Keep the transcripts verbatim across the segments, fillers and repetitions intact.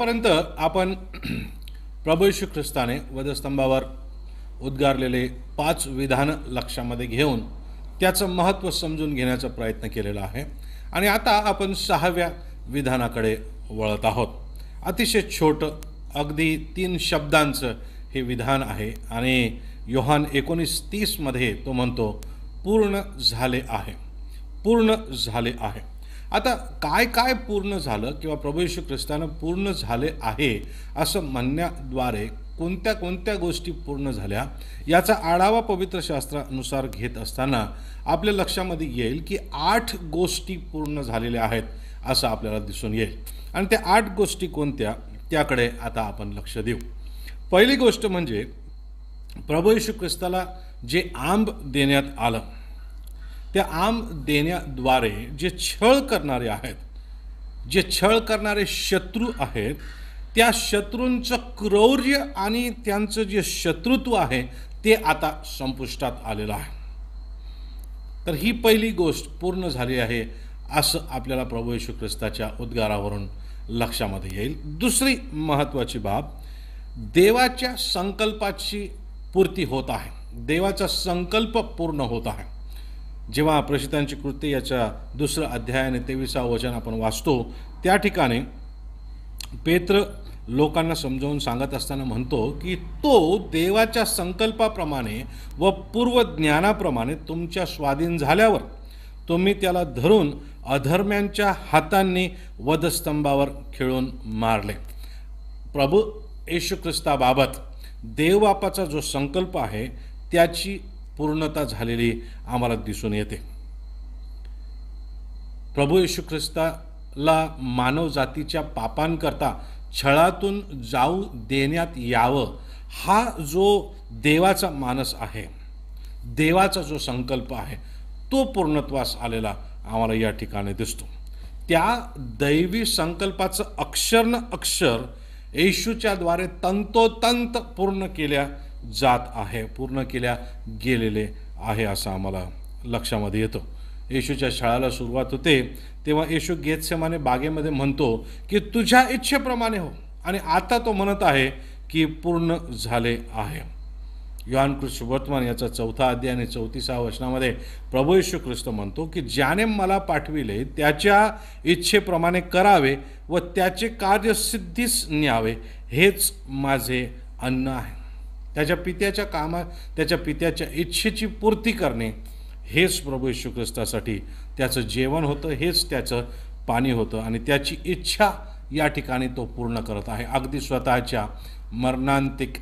आतापर्यंत आपण प्रभू येशू ख्रिस्ताने वधस्तंभावर उद्गारलेले पाच विधान लक्षामध्ये घेऊन त्याचं महत्त्व समजून घेण्याचा प्रयत्न केलेला आहे आणि आता आपण सहाव्या विधानाकडे वळत आहोत. अतिशय छोटं अगदी तीन शब्दांचं हे विधान आहे आणि योहान एकोणीस तीसमध्ये तो म्हणतो पूर्ण झाले आहे, पूर्ण झाले आहे. आता काय काय पूर्ण झालं किंवा प्रभू येशू ख्रिस्तानं पूर्ण झाले आहे असं म्हणण्याद्वारे कोणत्या कोणत्या गोष्टी पूर्ण झाल्या याचा आढावा पवित्र शास्त्रानुसार घेत असताना आपल्या लक्षामध्ये येईल की आठ गोष्टी पूर्ण झालेल्या आहेत असं आपल्याला दिसून येईल आणि त्या आठ गोष्टी कोणत्या त्याकडे आता आपण लक्ष देऊ. पहिली गोष्ट म्हणजे प्रभू येशू ख्रिस्ताला जे आंब देण्यात आलं, त्या आंब देण्याद्वारे जे छळ करणारे आहेत, जे छळ करणारे शत्रू आहेत, त्या शत्रूंचं क्रौर्य आणि त्यांचं जे शत्रुत्व आहे ते आता संपुष्टात आलेलं आहे. तर ही पहिली गोष्ट पूर्ण झाली आहे असं आपल्याला प्रभू येशू ख्रिस्ताच्या उद्गारावरून लक्षामध्ये येईल. दुसरी महत्त्वाची बाब, देवाच्या संकल्पाची पूर्ती होत आहे, देवाचा संकल्प पूर्ण होत आहे. जेव्हा प्रेषितांची कृत्ये याच्या दुसरं अध्याय आणि तेविसावं वचन आपण वाचतो त्या ठिकाणी पेत्र लोकांना समजावून सांगत असताना म्हणतो की तो देवाच्या संकल्पाप्रमाणे व पूर्वज्ञानाप्रमाणे तुमच्या स्वाधीन झाल्यावर तुम्ही त्याला धरून अधर्म्यांच्या हातांनी वधस्तंभावर खिळून मारले. प्रभू येशू ख्रिस्ताबाबत देवबापाचा जो संकल्प आहे त्याची पूर्णता झालेली आम्हाला दिसून येते. प्रभू येशू ख्रिस्ताला मानव जातीच्या पापांकरता छळातून जाऊ देण्यात यावं हा जो देवाचा मानस आहे, देवाचा जो संकल्प आहे तो पूर्णत्वास आलेला आम्हाला या ठिकाणी दिसतो. त्या दैवी संकल्पाचं अक्षर न अक्षर येशूच्या द्वारे तंतोतंत पूर्ण केल्या जात आहे, पूर्ण केल्या गेलेले आहे असं आम्हाला लक्षामध्ये येतो. येशूच्या शाळेला सुरुवात होते तेव्हा येशू गेत्सेमाने बागेमध्ये म्हणतो की तुझ्या इच्छेप्रमाणे हो आणि आता तो म्हणत आहे की पूर्ण झाले आहे. योहान कृष्ण वर्तमान याचा चौथा अध्याय आणि चौतीसाव्या वचनामध्ये प्रभू येशू ख्रिस्त म्हणतो की ज्याने मला पाठविले त्याच्या इच्छेप्रमाणे करावे व त्याचे कार्य सिद्धीस न्यावे हेच माझे अन्न आहे. त्याच्या पित्याच्या कामा त्याच्या पित्याच्या इच्छेची पूर्ती करणे हेच प्रभू येशू ख्रिस्तासाठी त्याचं जेवण होतं, हेच त्याचं पाणी होतं आणि त्याची इच्छा या ठिकाणी तो पूर्ण करत आहे. अगदी स्वतःच्या मरणांतिक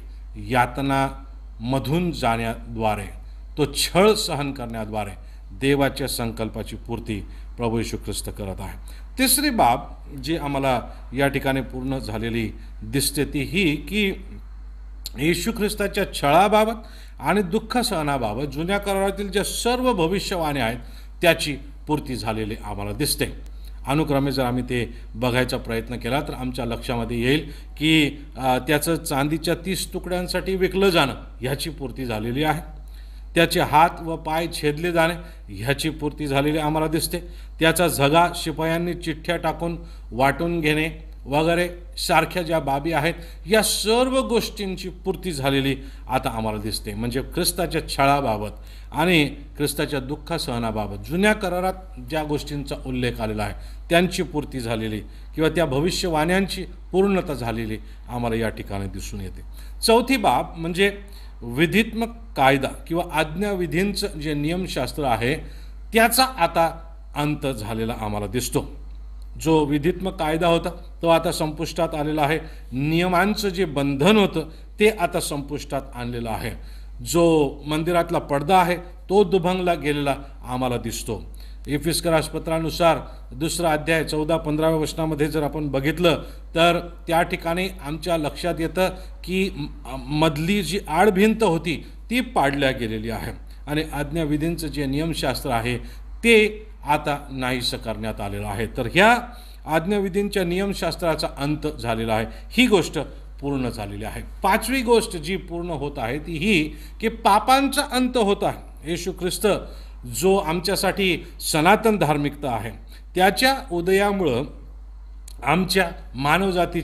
यातनामधून जाण्याद्वारे, तो छळ सहन करण्याद्वारे देवाच्या संकल्पाची पूर्ती प्रभू येशू ख्रिस्त करत आहे. तिसरी बाब जी आम्हाला या ठिकाणी पूर्ण झालेली दिसते ती ही की येशू ख्रिस्ताच्या छळाबाबत आणि दुःख सहनाबाबत जुन्या करारातील ज्या सर्व भविष्यवाणी आहेत त्याची पूर्ती झालेली आम्हाला दिसते. अनुक्रमे जर आम्ही ते बघायचा प्रयत्न केला तर आमच्या लक्षामध्ये येईल की त्याचं चांदीच्या तीस तुकड्यांसाठी विकलं जाणं ह्याची पूर्ती झालेली आहे. त्याचे हात व पाय छेदले जाणे ह्याची पूर्ती झालेली आम्हाला दिसते. त्याचा झगा शिपायांनी चिठ्ठ्या टाकून वाटून घेणे वगैरे सारख्या ज्या बाबी आहेत या सर्व गोष्टींची पूर्ती झालेली आता आम्हाला दिसते. म्हणजे ख्रिस्ताच्या छळाबाबत आणि ख्रिस्ताच्या दुःख सहनाबाबत जुन्या करारात ज्या गोष्टींचा उल्लेख आलेला आहे त्यांची पूर्ती झालेली किंवा त्या भविष्यवाण्यांची पूर्णता झालेली आम्हाला या ठिकाणी दिसून येते. चौथी बाब म्हणजे विधित्मक कायदा किंवा आज्ञाविधींचं जे नियमशास्त्र आहे त्याचा आता अंत झालेला आम्हाला दिसतो. जो विधित्मक कायदा होता तो आता संपुष्टात आलेला आहे. नियमांचं जे बंधन होतं ते आता संपुष्टात आणलेलं आहे. जो मंदिरातला पडदा आहे तो दुभंगला गेलेला आम्हाला दिसतो. एफिस्करास पत्रानुसार दुसरा अध्याय चौदा पंधराव्या वचनामध्ये जर आपण बघितलं तर त्या ठिकाणी आमच्या लक्षात येतं की मधली जी आडभिंत होती ती पाडल्या गेलेली आहे आणि आज्ञाविधींचं जे नियमशास्त्र आहे ते आता नाहीसं करण्यात आलेलं आहे. तर ह्या आज्ञाविधींच्या नियमशास्त्राचा अंत झालेला आहे, ही गोष्ट पूर्ण झालेली आहे. पाचवी गोष्ट जी पूर्ण होत आहे ती ही की पापांचा अंत होत आहे. येशू ख्रिस्त जो आमच्यासाठी सनातन धार्मिकता आहे त्याच्या उदयामुळं आमच्या मानवजातीच्या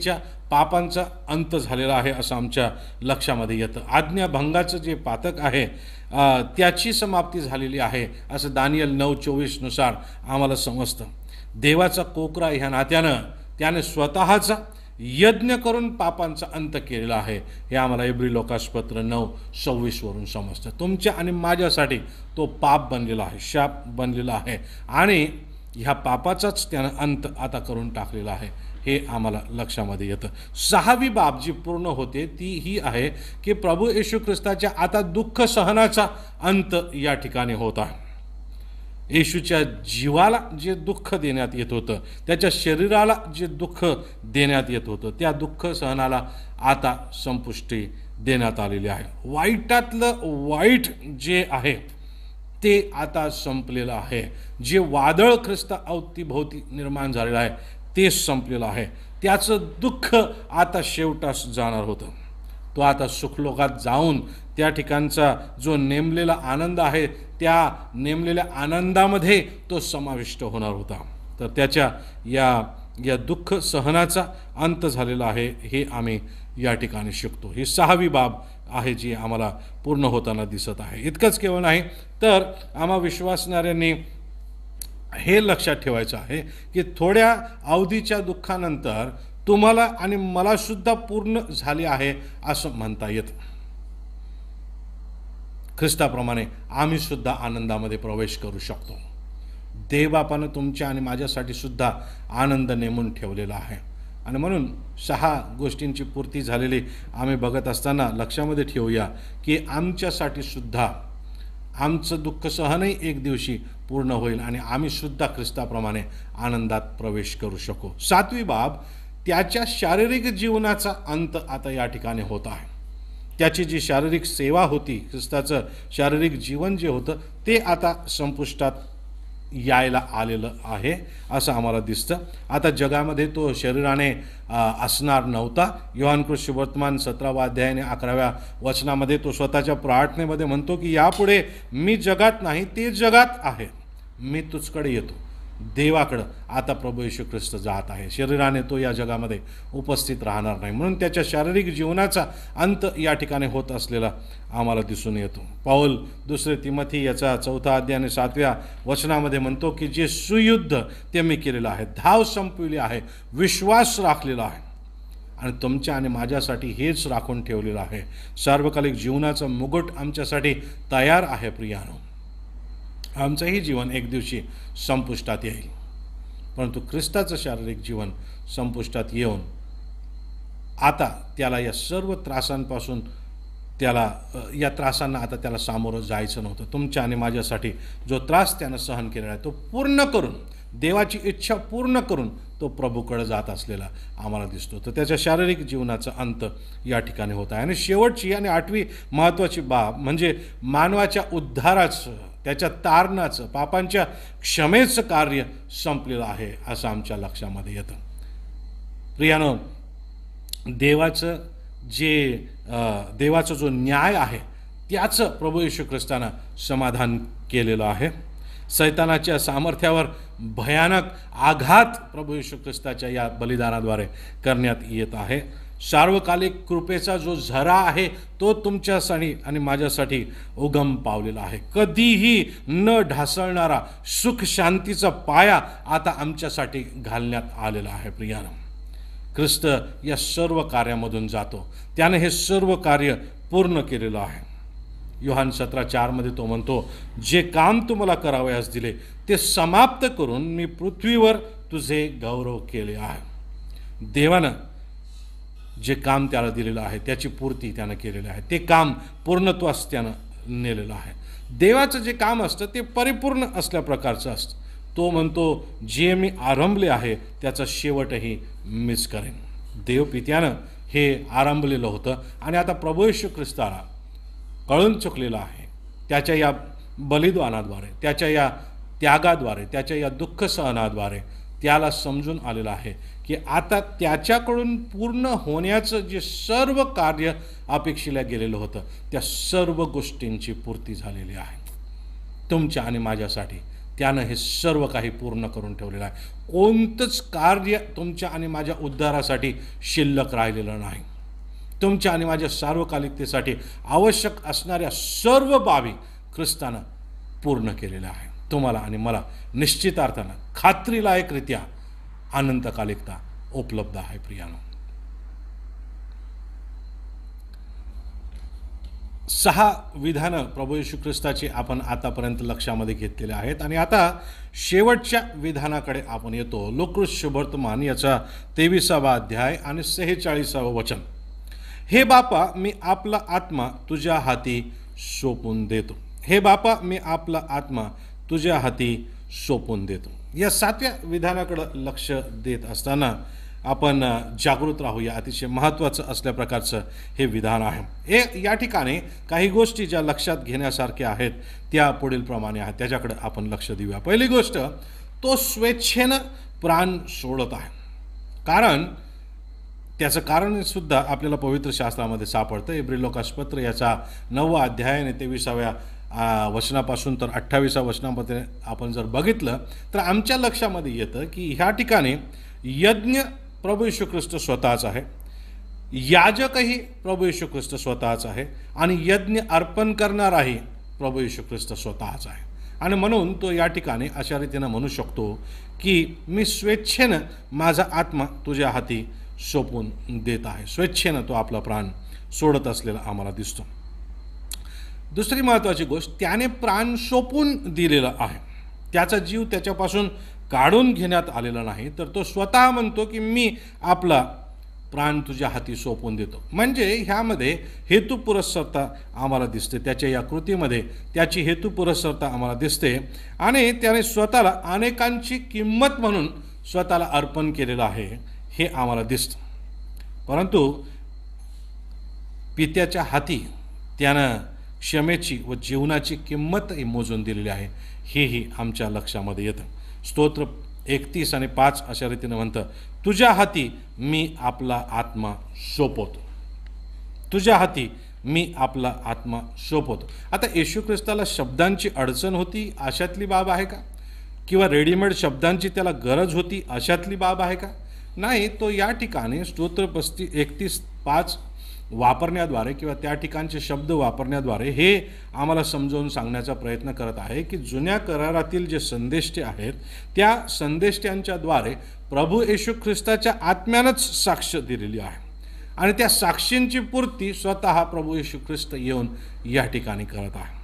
पापांचा अंत झालेला आहे असं आमच्या लक्षामध्ये येतं. आज्ञाभंगाचं जे पातक आहे त्याची समाप्ती झालेली आहे असं दानियल नऊ चोवीसनुसार आम्हाला समजतं. देवाचा कोकरा ह्या नात्यानं त्याने स्वतःचा यज्ञ करून पापांचा अंत केलेला आहे हे आम्हाला इब्री लोकासपत्र नऊ सव्वीसवरून समजतं. तुमच्या आणि माझ्यासाठी तो पाप बनलेला आहे, शाप बनलेला आहे आणि ह्या पापाचाच त्यानं अंत आता करून टाकलेला आहे हे आम्हाला लक्षामध्ये येतं. सहावी बाब जी पूर्ण होते ती ही आहे की प्रभू येशू ख्रिस्ताच्या आता दुःख सहनाचा अंत या ठिकाणी होत आहे. येशूच्या जीवाला जे दुःख देण्यात येत होतं, त्याच्या शरीराला जे दुःख देण्यात येत होतं, त्या दुःख सहनाला आता संपुष्टी देण्यात आलेली आहे. वाईटातलं वाईट जे आहे ते आता संपलेलं आहे. जे वादळ ख्रिस्ता अवतीभोवती निर्माण झालेलं आहे ते संपलेलं आहे. त्याचं दुःख आता शेवटास जाणार होतं. तो आता सुखलोकात जाऊन त्या ठिकाणचा जो नेमलेला आनंद आहे त्या नेमलेल्या आनंदामध्ये तो समाविष्ट होणार होता. तर त्याच्या या या दुःख सहनाचा अंत झालेला आहे हे आम्ही या ठिकाणी शिकतो. ही सहावी बाब आहे जी आम्हाला पूर्ण होताना दिसत आहे. इतकंच केवळ नाही तर आम्हा विश्वासणाऱ्यांनी हे लक्षात ठेवायचं आहे की थोड्या अवधीच्या दुःखानंतर तुम्हाला आणि मला सुद्धा पूर्ण झाले आहे असं म्हणता येतं. ख्रिस्ताप्रमाणे आम्ही सुद्धा आनंदामध्ये प्रवेश करू शकतो. देवबापानं तुमच्या आणि माझ्यासाठी सुद्धा आनंद नेमून ठेवलेला आहे आणि म्हणून सहा गोष्टींची पूर्ती झालेली आम्ही बघत असताना लक्षामध्ये ठेवूया की आमच्यासाठी सुद्धा आमचं दुःख सहनही एक दिवशी पूर्ण होईल आणि आम्ही सुद्धा ख्रिस्ताप्रमाणे आनंदात प्रवेश करू शकू. सातवी बाब त्याच्या शारीरिक जीवनाचा अंत आता या ठिकाणी होत आहे. त्याची जी शारीरिक सेवा होती, ख्रिस्ताचं शारीरिक जीवन जे होतं ते आता संपुष्टात यायला आलेलं आहे असं आम्हाला दिसतं. आता जगामध्ये तो शरीराने असणार नव्हता. योहान सुवर्तमान सतरावा अध्यायाने अकराव्या वचनामध्ये तो स्वतःच्या प्रार्थनेमध्ये म्हणतो की यापुढे मी जगात नाही ते जगात आहे, मी तुझकडे येतो. देवाकडं आता प्रभू येशू ख्रिस्त जात आहे. शरीराने तो या जगामध्ये उपस्थित राहणार नाही म्हणून त्याच्या शारीरिक जीवनाचा अंत या ठिकाणी होत असलेला आम्हाला दिसून येतो. पाऊल दुसरे तिमोथी याचा चौथा अध्याय आणि सातव्या वचनामध्ये म्हणतो की जे सुयुद्ध ते मी केलेलं आहे, धाव संपविली आहे, विश्वास राखलेला आहे आणि तुमच्या आणि माझ्यासाठी हेच राखून ठेवलेलं आहे. सार्वकालिक जीवनाचा मुकुट आमच्यासाठी तयार आहे. प्रियानो, आमचंही जीवन एक दिवशी संपुष्टात येईल परंतु ख्रिस्ताचं शारीरिक जीवन संपुष्टात येऊन आता त्याला या सर्व त्रासांपासून त्याला या त्रासांना आता त्याला सामोरं जायचं नव्हतं. तुमच्या आणि माझ्यासाठी जो त्रास त्यानं सहन केलेला आहे तो पूर्ण करून, देवाची इच्छा पूर्ण करून तो प्रभूकडे जात असलेला आम्हाला दिसतो. तर त्याच्या शारीरिक जीवनाचा अंत या ठिकाणी होत आहे. आणि शेवटची आणि आठवी महत्त्वाची बाब म्हणजे मानवाच्या उद्धाराचं, त्याच्या तारणाचं, पापांच्या क्षमेचं कार्य संपलेलं आहे असं आमच्या लक्षामध्ये येतं. प्रियानो, देवाचं जे देवाचा जो न्याय आहे त्याचं प्रभू येशू ख्रिस्तानं समाधान केलेलं आहे. सैतानाच्या सामर्थ्यावर भयानक आघात प्रभू येशू ख्रिस्ताच्या या बलिदानाद्वारे करण्यात येत आहे. सार्वकालिक कृपेचा जो झरा आहे तो तुमच्यासाठी आणि माझ्यासाठी उगम पावलेला आहे. कधीही न ढासळणारा सुख शांतीचा पाया आता आमच्यासाठी घालण्यात आलेला आहे. प्रियानो, ख्रिस्त या सर्व कार्यामधून जातो. त्याने हे सर्व कार्य पूर्ण केलेलं आहे. योहान सतरा चारमध्ये तो म्हणतो, जे काम तुम्हाला करावयास दिले ते समाप्त करून मी पृथ्वीवर तुझे गौरव केले आहे. देवानं जे काम त्याला दिलेलं आहे त्याची पूर्ती त्यानं केलेली आहे. ते काम पूर्णत्वास त्यानं नेलेलं आहे. देवाचं जे काम असतं ते परिपूर्ण असल्या प्रकारचं असतं. तो म्हणतो, जे मी आरंभले आहे त्याचा शेवटही मीच करेन. देवपित्यानं हे आरंभलेलं होतं आणि आता प्रभू येशू ख्रिस्ताला कळून चुकलेलं आहे. त्याच्या या बलिदानाद्वारे, त्याच्या या त्यागाद्वारे, त्याच्या या दुःख सहनाद्वारे त्याला समजून आलेलं आहे की आता त्याच्याकडून पूर्ण होण्याचं जे सर्व कार्य अपेक्षिलं गेलेलं होतं त्या सर्व गोष्टींची पूर्ती झालेली आहे. तुमच्या आणि माझ्यासाठी त्यानं हे सर्व काही पूर्ण करून ठेवलेलं आहे. कोणतंच कार्य तुमच्या आणि माझ्या उद्धारासाठी शिल्लक राहिलेलं नाही. तुमच्या आणि माझ्या सार्वकालिकतेसाठी आवश्यक असणाऱ्या सर्व बाबी ख्रिस्तानं पूर्ण केलेल्या आहे. तुम्हाला आणि मला निश्चितार्थानं खात्रीलायकरित्या अनंतकालिकता उपलब्ध आहे. प्रियानो, सहा विधानं प्रभू येशू ख्रिस्ताची आपण आतापर्यंत लक्षामध्ये घेतलेले आहेत आणि आता शेवटच्या विधानाकडे आपण येतो. लोककृत शुभवर्तमान याचा तेविसावा अध्याय आणि सेहेचाळीसावं वचन. हे बापा, मी आपला आत्मा तुझ्या हाती सोपून देतो. हे बापा, मी आपला आत्मा तुझ्या हाती सोपून देतो. या सातव्या विधानाकडे लक्ष देत असताना आपण जागृत राहूया. अतिशय महत्त्वाचं असल्या प्रकारचं हे विधान आहे. हे या ठिकाणी काही गोष्टी ज्या लक्षात घेण्यासारख्या आहेत त्या पुढील प्रमाणे आहेत, त्याच्याकडे आपण लक्ष देऊया. पहिली गोष्ट, तो स्वेच्छेनं प्राण सोडत आहे. कारण त्याचं कारण सुद्धा आपल्याला पवित्र शास्त्रामध्ये सापडतं. इब्रिलोकासपत्र याचा नववा अध्याय आणि तेविसाव्या वचनापासून तर अठ्ठावीसा वचनामध्ये आपण जर बघितलं तर आमच्या लक्षामध्ये येतं की ह्या ठिकाणी यज्ञ प्रभू येशू ख्रिस्त स्वतःच आहे, याजकही प्रभू येशू ख्रिस्त स्वतःच आहे आणि यज्ञ अर्पण करणाराही प्रभू येशू ख्रिस्त स्वतःच आहे. आणि म्हणून तो या ठिकाणी अशा रीतीनं म्हणू शकतो की मी स्वेच्छेनं माझा आत्मा तुझ्या हाती सोपून देत आहे. स्वेच्छेनं तो आपला प्राण सोडत असलेला आम्हाला दिसतो. दुसरी महत्त्वाची गोष्ट, त्याने प्राण सोपून दिलेला आहे. त्याचा जीव त्याच्यापासून काढून घेण्यात आलेला नाही, तर तो स्वतः म्हणतो की मी आपला प्राण तुझ्या हाती सोपून देतो. म्हणजे ह्यामध्ये हेतुपुरस्सरता आम्हाला दिसते. त्याच्या या कृतीमध्ये त्याची हेतुपुरस्सरता आम्हाला दिसते आणि त्याने स्वतःला अनेकांची किंमत म्हणून स्वतःला अर्पण केलेलं आहे हे आम्हाला दिसतं. परंतु पित्याच्या हाती त्यानं क्षमेची व जीवनाची किंमतही मोजून दिलेली आहे हेही आमच्या लक्षामध्ये येतं. स्तोत्र एकतीस आणि पाच अशा रीतीनं म्हणतं, तुझ्या हाती मी आपला आत्मा सोपवतो. तुझ्या हाती मी आपला आत्मा सोपवतो. आता येशू ख्रिस्ताला शब्दांची अडचण होती अशातली बाब आहे का? किंवा रेडीमेड शब्दांची त्याला गरज होती अशातली बाब आहे का? नाही. तो या ठिकाणी स्तोत्र पस्ती एकतीस पाच वापरण्याद्वारे किंवा त्या ठिकाणचे शब्द वापरण्याद्वारे हे आम्हाला समजावून सांगण्याचा प्रयत्न करत आहे की जुन्या करारातील जे संदेष्टे आहेत त्या संदेष्ट्यांच्याद्वारे प्रभू येशू ख्रिस्ताच्या आत्म्यानंच साक्ष दिलेली आहे आणि त्या साक्षींची पूर्ती स्वतः प्रभू येशू ख्रिस्त येऊन या ठिकाणी करत आहे.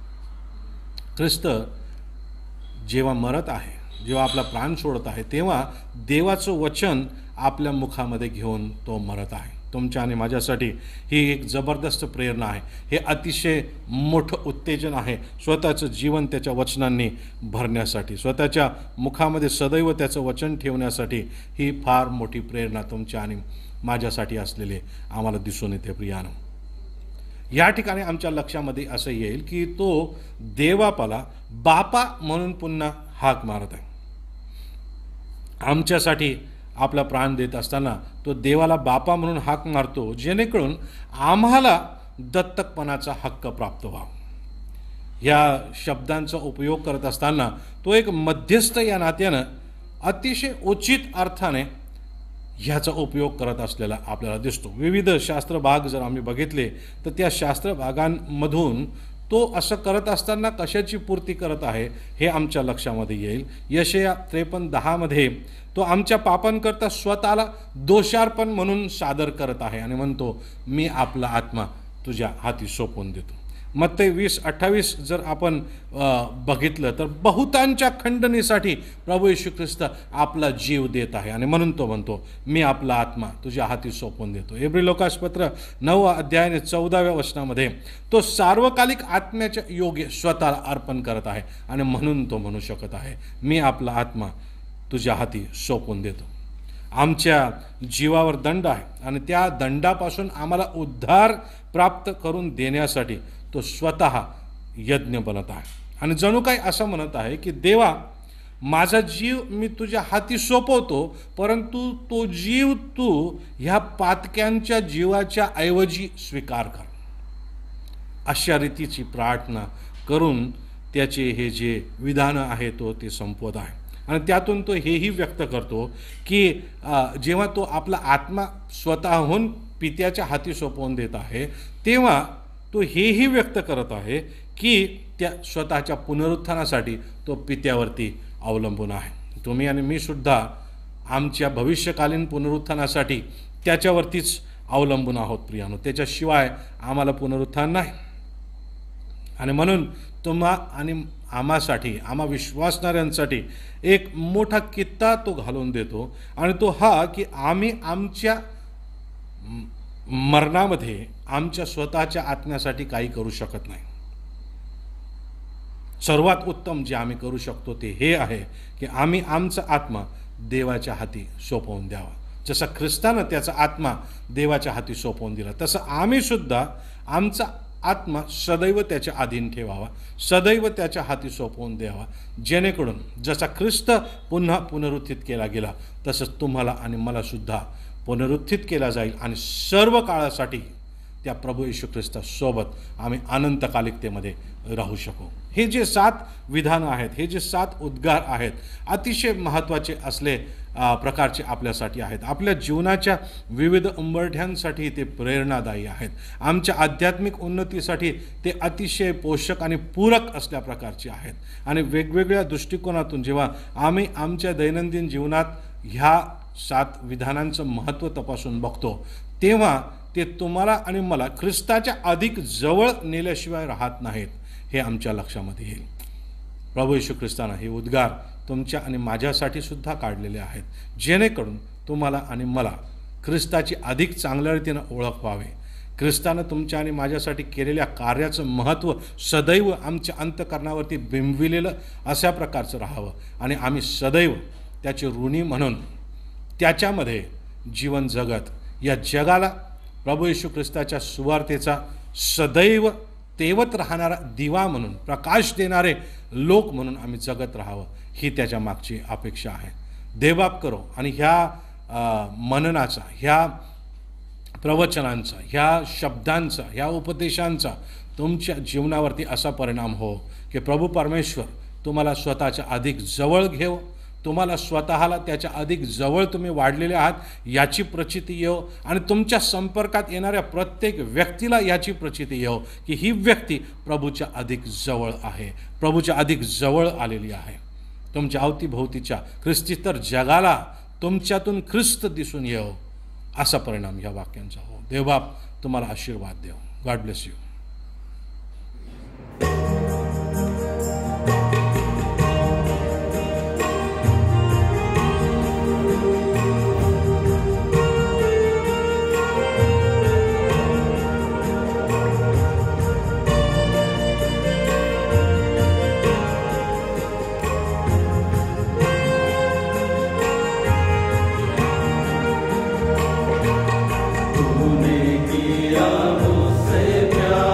ख्रिस्त जेव्हा मरत आहे, जेव्हा आपला प्राण सोडत आहे, तेव्हा देवाचं वचन आपल्या मुखामध्ये घेऊन तो मरत आहे. तुमच्या आणि माझ्यासाठी ही एक जबरदस्त प्रेरणा आहे. हे अतिशय मोठं उत्तेजन आहे स्वतःचं जीवन त्याच्या वचनांनी भरण्यासाठी, स्वतःच्या मुखामध्ये सदैव त्याचं वचन ठेवण्यासाठी. ही फार मोठी प्रेरणा तुमच्या आणि माझ्यासाठी असलेले आम्हाला दिसून येते. प्रियानो, या ठिकाणी आमच्या लक्षामध्ये असं येईल की तो देवापाला बापा म्हणून पुन्हा हाक मारत आहे. आमच्यासाठी आपला प्राण देत असताना तो देवाला बापा म्हणून हाक मारतो, जेणेकरून आम्हाला दत्तकपणाचा हक्क प्राप्त व्हावा. या शब्दांचा उपयोग करत असताना तो एक मध्यस्थ या नात्यानं अतिशय उचित अर्थाने ह्याचा उपयोग करत असलेला आपल्याला दिसतो. विविध शास्त्रभाग जर आम्ही बघितले तर त्या शास्त्रभागांमधून तो असं करत असताना कशाची पूर्ती करत आहे हे आमच्या लक्षामध्ये येईल. यशया त्रेपन्न दहामध्ये तो आमच्या पापांकरता स्वतःला दोषार्पण म्हणून सादर करत आहे आणि म्हणतो, मी आपला आत्मा तुझ्या हाती सोपवून देतो. मत्ते वीस अठ्ठावीस जर आपण बघितलं तर बहुतांच्या खंडणीसाठी प्रभू येशू ख्रिस्त आपला जीव देत आहे आणि म्हणून तो म्हणतो, मी आपला आत्मा तुझ्या हाती सोपवून देतो. इब्रिलोकासपत्र नववा अध्यायाने चौदाव्या वचनामध्ये तो सार्वकालिक आत्म्याच्या योगे स्वतःला अर्पण करत आहे आणि म्हणून तो म्हणू शकत आहे, मी आपला आत्मा तुझ्या हाती सोपवून देतो. आमच्या जीवावर दंड आहे आणि त्या दंडापासून आम्हाला उद्धार प्राप्त करून देण्यासाठी तो स्वतः यज्ञ बनत आहे आणि जणू काही असं म्हणत आहे की देवा, माझा जीव मी तुझ्या हाती सोपवतो, परंतु तो जीव तू ह्या पातक्यांच्या जीवाच्या ऐवजी स्वीकार कर. अशा रीतीची प्रार्थना करून त्याचे हे जे विधानं आहे तो ते संपवत आहे. आणि त्यातून तो हेही व्यक्त करतो की जेव्हा तो आपला आत्मा स्वतःहून पित्याच्या हाती सोपवून देत आहे, तेव्हा तो हेही व्यक्त करत आहे की त्या स्वतःच्या पुनरुत्थानासाठी तो पित्यावरती अवलंबून आहे. तुम्ही आणि मी सुद्धा आमच्या भविष्यकालीन पुनरुत्थानासाठी त्याच्यावरतीच अवलंबून आहोत प्रियानो. त्याच्याशिवाय आम्हाला पुनरुत्थान नाही. आणि म्हणून तुम्हा आणि आम्हासाठी, आम्हा विश्वासणाऱ्यांसाठी एक मोठा कित्ता तो घालून देतो. आणि तो हा की आम्ही आमच्या मरणामध्ये आमच्या स्वतःच्या आत्म्यासाठी काही करू शकत नाही. सर्वात उत्तम जे आम्ही करू शकतो ते हे आहे की आम्ही आमचा आत्मा देवाच्या हाती सोपवून द्यावा. जसा ख्रिस्तानं त्याचा आत्मा देवाच्या हाती सोपवून दिला, तसं आम्ही सुद्धा आमचा आत्मा सदैव त्याच्या अधीन ठेवावा, सदैव त्याच्या हाती सोपवून द्यावा, जेणेकरून जसा ख्रिस्त पुन्हा पुनरुत्थित केला गेला तसंच तुम्हाला आणि मला सुद्धा पुनरुत्थित केला जाईल आणि सर्व काळासाठी त्या प्रभू येशू ख्रिस्तासोबत आम्ही अनंतकालिकतेमध्ये राहू शकू. हे जे सात विधानं आहेत, हे जे सात उद्गार आहेत, अतिशय महत्त्वाचे असले प्रकारचे आपल्यासाठी आहेत. आपल्या जीवनाच्या विविध उंबरठ्यांसाठी ते प्रेरणादायी आहेत. आमच्या आध्यात्मिक उन्नतीसाठी ते अतिशय पोषक आणि पूरक असल्या प्रकारचे आहेत. आणि वेगवेगळ्या दृष्टिकोनातून जेव्हा आम्ही आमच्या दैनंदिन जीवनात ह्या सात विधानांचं महत्त्व तपासून बघतो, तेव्हा ते तुम्हाला आणि मला ख्रिस्ताच्या अधिक जवळ नेल्याशिवाय राहत नाहीत हे आमच्या लक्षामध्ये येईल. प्रभू येशू ख्रिस्तानं हे उद्गार तुमच्या आणि माझ्यासाठी सुद्धा काढलेले आहेत, जेणेकरून तुम्हाला आणि मला ख्रिस्ताची अधिक चांगल्या रीतीनं ओळख व्हावे. ख्रिस्तानं तुमच्या आणि माझ्यासाठी केलेल्या कार्याचं महत्त्व सदैव आमच्या अंतःकरणावरती बिंबविलेलं अशा प्रकारचं राहावं आणि आम्ही सदैव त्याचे ऋणी म्हणून त्याच्यामध्ये जीवन जगत या जगाला प्रभू येशू ख्रिस्ताच्या सुवार्तेचा सदैव तेवत राहणारा दिवा म्हणून, प्रकाश देणारे लोक म्हणून आम्ही जगत राहावं, ही त्याच्या मागची अपेक्षा आहे. देवबाप करो आणि ह्या मननाचा, ह्या प्रवचनांचा, ह्या शब्दांचा, ह्या उपदेशांचा तुमच्या जीवनावरती असा परिणाम हो की प्रभू परमेश्वर तुम्हाला स्वतःच्या अधिक जवळ घेव, तुम्हाला स्वतःला त्याच्या अधिक जवळ तुम्ही वाढलेले आहात याची प्रचिती येऊ आणि तुमच्या संपर्कात येणाऱ्या प्रत्येक व्यक्तीला याची प्रचिती येऊ की ही व्यक्ती प्रभूच्या अधिक जवळ आहे, प्रभूच्या अधिक जवळ आलेली आहे. तुमच्या अवतीभोवतीच्या ख्रिस्तीतर जगाला तुमच्यातून ख्रिस्त दिसून येऊ असा परिणाम या वाक्यांचा हो. देवबाप तुम्हाला आशीर्वाद देव. God bless you. तूने किया मुझसे प्यार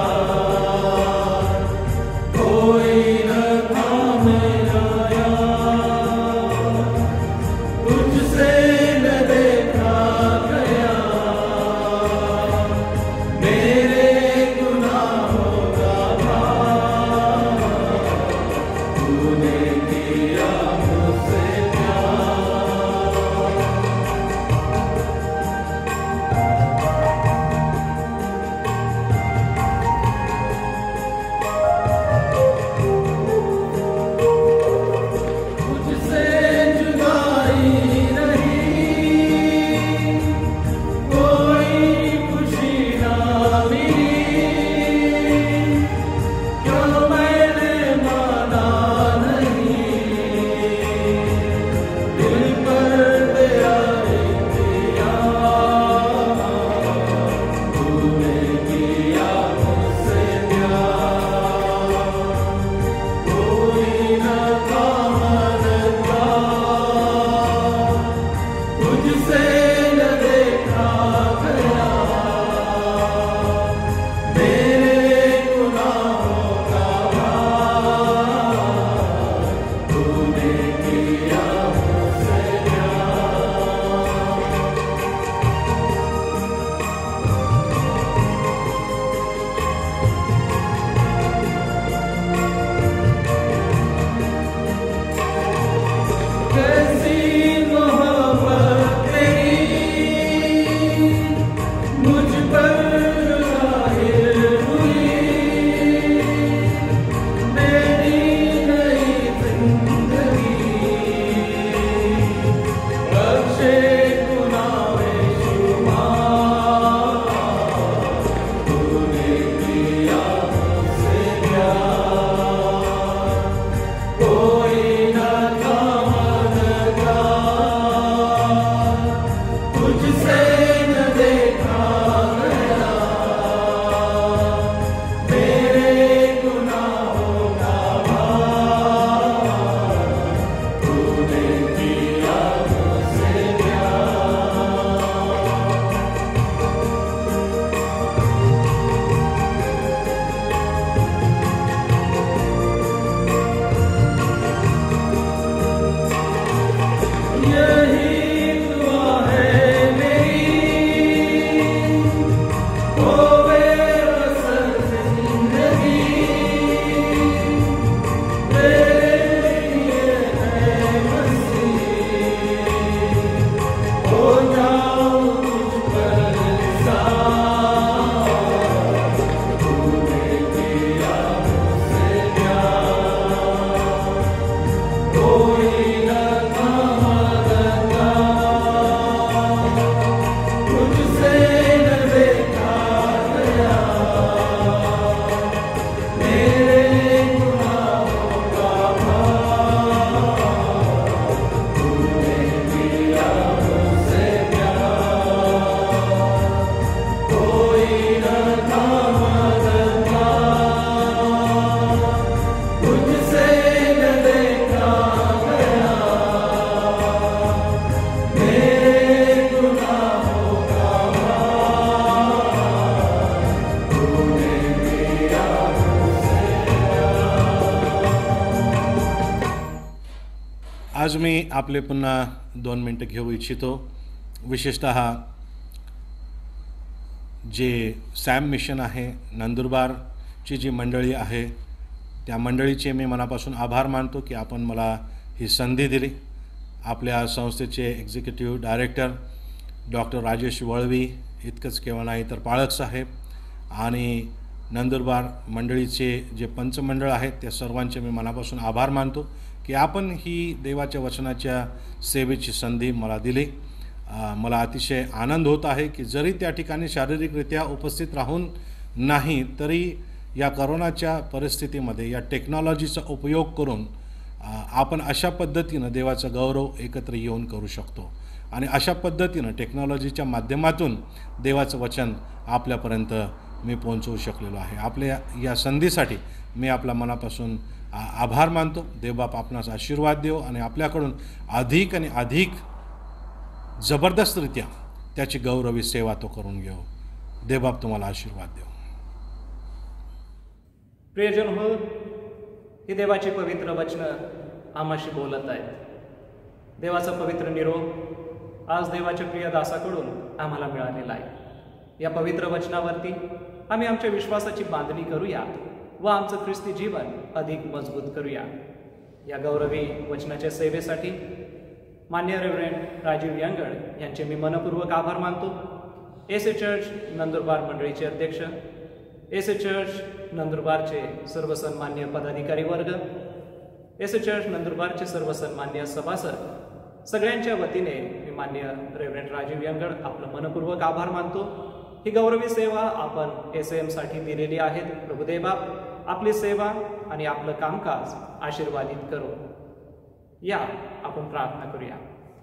आज मी आपले पुन्हा दोन मिनटं घेऊ इच्छितो। विशेषतः जे सॅम मिशन आहे, नंदुरबारची जी मंडळी आहे, त्या मंडळीचे मी मनापासून आभार मानतो की आपण मला ही संधी दिली। आपल्या संस्थेचे executive director doctor Rajesh Valvi इतकंच केवळ नाही तर पाळक साहेब आणि नंदुरबार मंडळीचे जे पंचमंडळ आहेत त्या सर्वांचे मी मनापासून आभार मानतो की आपण ही देवाच्या वचनाच्या सेवेची संधी मला दिली। मला अतिशय आनंद होत आहे की जरी त्या ठिकाणी शारीरिकरित्या उपस्थित राहून नाही तरी या करोनाच्या परिस्थितीमध्ये या टेक्नॉलॉजीचा उपयोग करून आपण अशा पद्धतीनं देवाचा गौरव एकत्र येऊन करू शकतो आणि अशा पद्धतीनं टेक्नॉलॉजीच्या माध्यमातून देवाचं वचन आपल्यापर्यंत मी पोहोचवू शकलेलो आहे। आपल्या या संधीसाठी मी आपल्या मनापासून आभार मानतो। देवबाप आपणास आशीर्वाद देव आणि आपल्याकडून अधिक आणि अधिक जबरदस्तरित्या त्याची गौरवी सेवा तो करून घेऊ। देवबाप तुम्हाला आशीर्वाद देव। प्रियजन हो, ही देवाची पवित्र वचनं आम्हाशी बोलत आहेत। देवाचा पवित्र निरोप आज देवाच्या प्रिय दासाकडून आम्हाला मिळालेला आहे। या पवित्र वचनावरती आम्ही आमच्या विश्वासाची बांधणी करूया व आमचं ख्रिस्ती जीवन अधिक मजबूत करूया। या गौरवी वचनाच्या सेवेसाठी मान्य रेव्हरंड राजीव यंगड यांचे मी मनपूर्वक आभार मानतो। एस ए चर्च नंदुरबार मंडळीचे अध्यक्ष, एस ए चर्च नंदुरबारचे सर्व सन्मान्य पदाधिकारी वर्ग, एस ए चर्च नंदुरबारचे सर्व सन्मान्य सभासद, सगळ्यांच्या वतीने मी मान्य रेव्हरंड राजीव यंगड आपलं मनपूर्वक आभार मानतो। ही गौरवी सेवा आपण एस एम साठी दिलेली आहेत। प्रभुदेवा आपली सेवा आणि आपलं कामकाज आशीर्वादित करो। या आपण प्रार्थना करूया।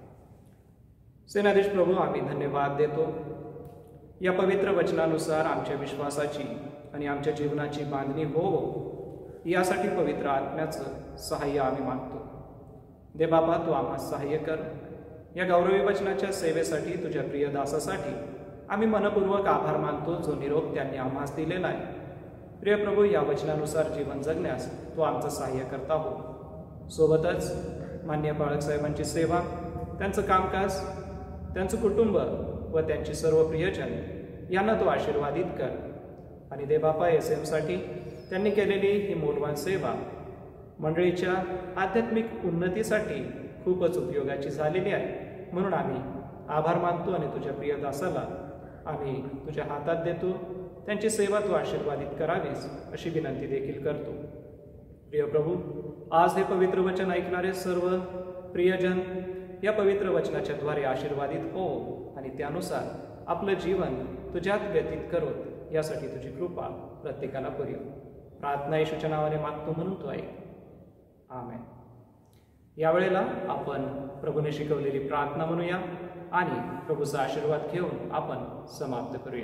सेनाधीश प्रभू, आम्ही धन्यवाद देतो या पवित्र वचनानुसार आमच्या विश्वासाची आणि आमच्या जीवनाची बांधणी हो यासाठी पवित्र आत्म्याचं सहाय्य आम्ही मागतो। देवबापा, तू आम्हाला सहाय्य कर। या गौरवी वचनाच्या सेवेसाठी तुझ्या प्रिय दासासाठी आम्ही मनपूर्वक आभार मानतो जो निरोप त्यांनी आम्हास दिलेला आहे। प्रिय प्रभू, या वचनानुसार जीवन जगण्यास तू आमचं सहाय्य करता हो। सोबतच मान्य पाळक साहेबांची सेवा, त्यांचं कामकाज, त्यांचं कुटुंब व त्यांची सर्व प्रियजन यांना तू आशीर्वादित कर। आणि देवबापा, एस एमसाठी त्यांनी केलेली ही मौल्यवान सेवा मंडळीच्या आध्यात्मिक उन्नतीसाठी खूपच उपयोगाची झालेली आहे। म्हणून आम्ही आभार मानतो आणि तुझ्या प्रिय दासाला आम्ही तुझ्या हातात देतो। त्यांची सेवा तू आशीर्वादित करावीस अशी विनंती देखील करतो। प्रिय प्रभू, आज हे पवित्र वचन ऐकणारे सर्व प्रियजन या पवित्र वचनाच्या द्वारे आशीर्वादित हो आणि त्यानुसार आपलं जीवन तुझ्यात व्यतीत करोत यासाठी तुझी कृपा प्रत्येकाला पुरेव। प्रार्थना येशूच्या नावाने मागतो म्हणून तो ऐक, आमेन। यावेळेला आपण प्रभूने शिकवलेली प्रार्थना म्हणूया आणि प्रभूचा आशीर्वाद घेऊन आपण समाप्त करूया।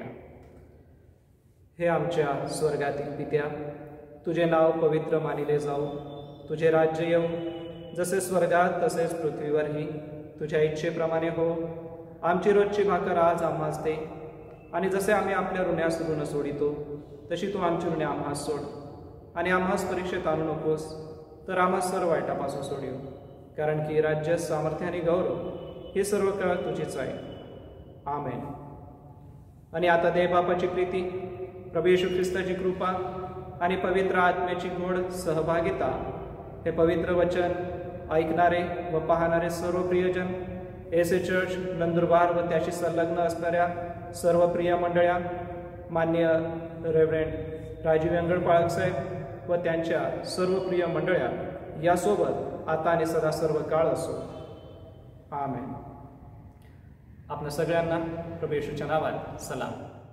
हे आमच्या स्वर्गातील पित्या, तुझे नाव पवित्र मानिले जाऊ, तुझे राज्य येऊ, जसे स्वर्गात तसेच पृथ्वीवरही तुझ्या इच्छेप्रमाणे हो। आमची रोजची भाकर आज आम्हास दे आणि जसे आम्ही आपल्या ऋण्यास ऋण सोडितो तशी तू आमची ऋणे आम्हास सोड आणि आम्हास परीक्षेत आणू नकोस तर आम्हास सर्व वाईटापासून सोडिव, कारण की राज्य, सामर्थ्य आणि गौरव हे सर्व काळ तुझीच आहे, आमेन। आणि आता देवबापाची प्रीती, प्रभू येशू ख्रिस्ताची कृपा आणि पवित्र आत्म्याची गोड सहभागिता हे पवित्र वचन ऐकणारे व पाहणारे सर्व प्रियजन, एस ए चर्च नंदुरबार व त्याशी संलग्न असणाऱ्या सर्व प्रिय मंडळ्या, मान्य रेव्हरंड राजीव यंगड पाळक साहेब व त्यांच्या सर्व प्रिय मंडळ्या यासोबत आता आणि सदा सर्व काळ असो, आमेन। आपल्या सगळ्यांना प्रभू येशूच्या नावात सलाम.